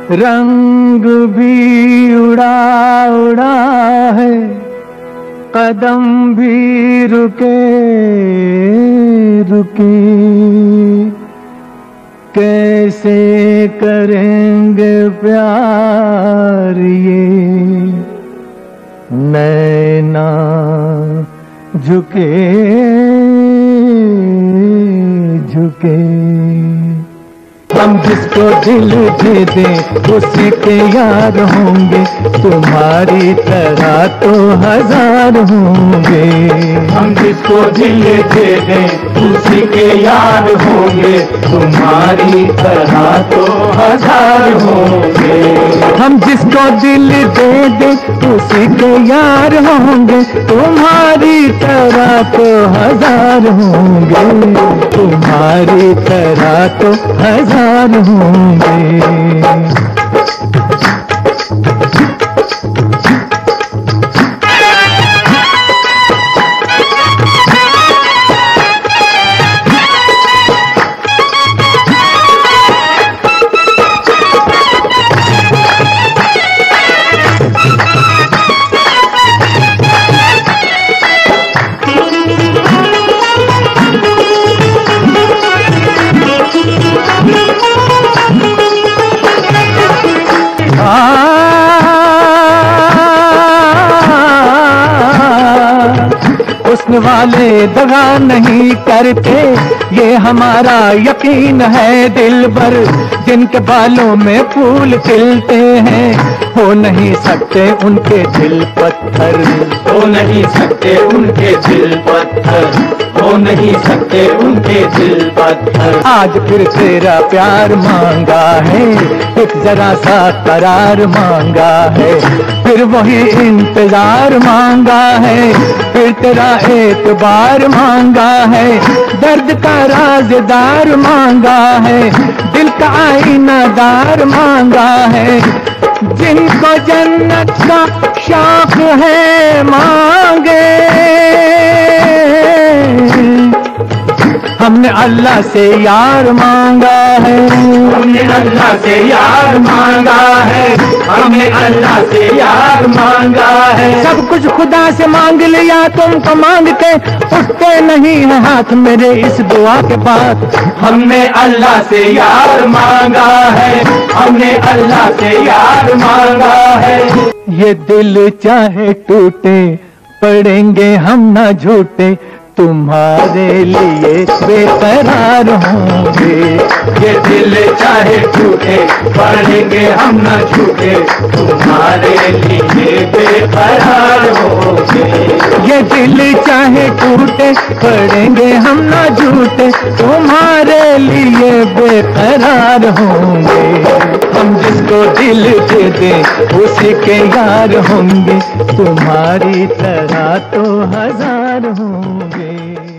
रंग भी उड़ा उड़ा है, कदम भी रुके रुके, कैसे करेंगे प्यार ये नैना झुके झुके। हम जिसको दिल दे दें उसी के यार होंगे, तुम्हारी तरह तो हजार होंगे। हम जिसको दिल दे दें उसी के यार होंगे, तुम्हारी तरह तो हजार होंगे। हम जिसको दिल दे दें उसी के यार होंगे, तुम्हारी तरह तो हजार होंगे, तुम्हारी तरह तो हजार होंगे। हुस्न वाले दगा नहीं करते, ये हमारा यकीन है दिलबर। जिनके बालों में फूल खिलते हैं, हो नहीं सकते उनके दिल पत्थर, हो नहीं सकते उनके दिल पत्थर, हो नहीं सकते उनके दिल पत्थर। आज फिर तेरा प्यार मांगा है, एक जरा सा करार मांगा है, फिर वही इंतजार मांगा है, फिर तेरा एतबार मांगा है, दर्द का राज़दार मांगा है, दिल का आईनादार मांगा है। जिनको जन्नत का शौक है मांगे, हमने अल्लाह से यार मांगा है, हमने अल्लाह से यार मांगा है, हमने अल्लाह से यार मांगा है। सब कुछ खुदा से मांग लिया तुमको मांगते, उठते नहीं है हाथ मेरे इस दुआ के बाद। हमने अल्लाह से यार मांगा है, हमने अल्लाह से यार मांगा है। ये दिल चाहे टूटे पड़ेंगे हम ना झूठे, तुम्हारे लिए बेकरार होंगे। ये दिल चाहे टूटे पड़ेंगे हम न छूटे, तुम्हारे लिए बेकरार होंगे। ये दिल चाहे टूटे पड़ेंगे हम ना झूठे, तुम्हारे लिए बेकरार होंगे। हम जिसको दिल दे दें उसी के यार होंगे, तुम्हारी तरह तो हजार होंगे।